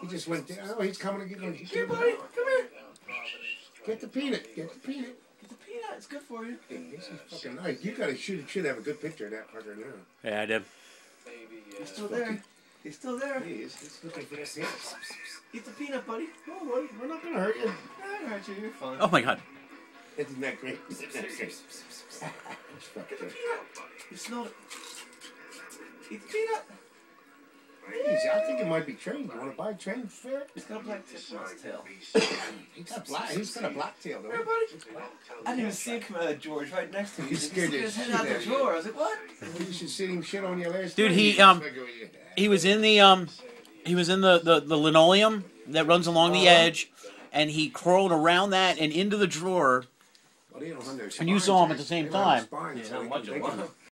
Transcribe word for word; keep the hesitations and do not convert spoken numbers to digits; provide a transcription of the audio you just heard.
He just went there. Oh, he's coming to get him. Here, buddy. Come here. Get the peanut. Get the peanut. Get the peanut. It's good for you. Hey, this is fucking nice. You gotta shoot. Should have a good picture of that fucker now. Yeah, I did. He's still there. He's still there. He is. He's looking for this. Eat the peanut, buddy. Oh, buddy, we're not gonna hurt you. I hurt you. You're fine. Oh my God. Isn't that great? Get the peanut. You smelled it. Eat the peanut. Jeez, I think it might be trained. You want to buy a trained ferret? He's got a black tip on his tail. He's got black. He's got a black tail, though. Here, buddy. I didn't even see him come out of George right next to me. He scared He the his head shit out out the of you. drawer. I was like, what? You should see him shit on your last Dude, night. he um he was in the um he was in the, the, the linoleum that runs along the edge, and he crawled around that and into the drawer. Well, they don't have their And you spines, saw him at the actually. same They don't have time. spines, Yeah, so not they much can- of they can- one.